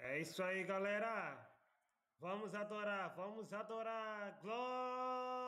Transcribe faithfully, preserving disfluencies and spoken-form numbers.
É isso aí, galera. Vamos adorar, vamos adorar. Glória!